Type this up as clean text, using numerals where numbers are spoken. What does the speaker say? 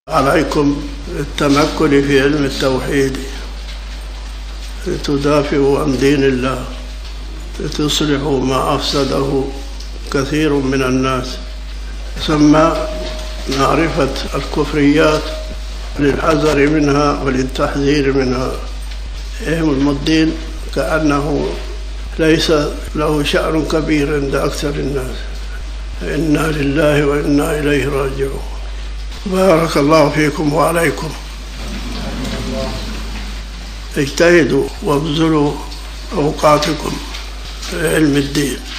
عليكم التمكن في علم التوحيد لتدافعوا عن دين الله، لتصلحوا ما أفسده كثير من الناس، ثم معرفة الكفريات للحذر منها وللتحذير منها. علم الدين كأنه ليس له شأن كبير عند أكثر الناس. إنا لله وإنا إليه راجعون. بارك الله فيكم وعليكم. اجتهدوا وابذلوا أوقاتكم في علم الدين.